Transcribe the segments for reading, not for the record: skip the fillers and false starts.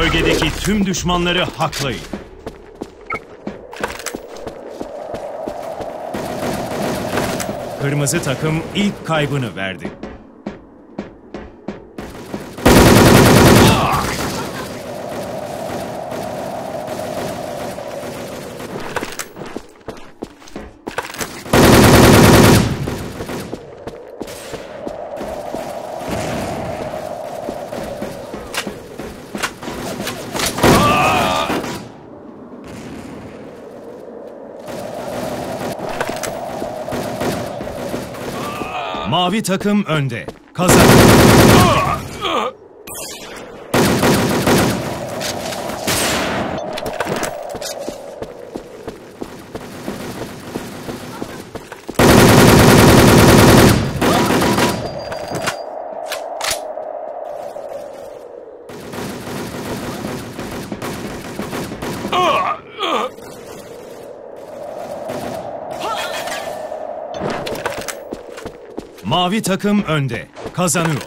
Bölgedeki tüm düşmanları haklayın. Kırmızı takım ilk kaybını verdi. Mavi takım önde. Kazandı. Mavi takım önde. Kazanıyor.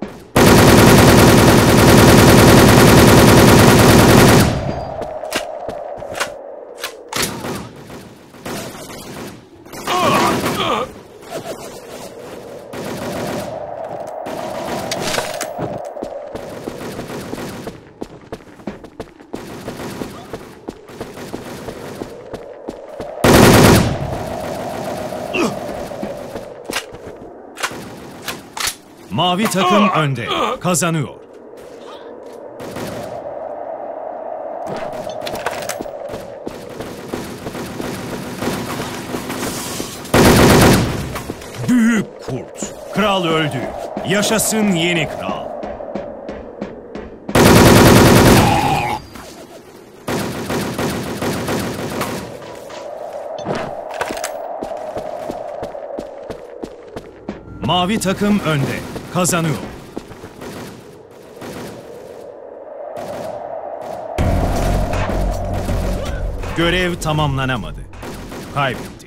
Mavi takım önde. Kazanıyor. Büyük kurt. Kral öldü. Yaşasın yeni kral. Mavi takım önde. Kazanıyor. Görev tamamlanamadı. Kaybetti.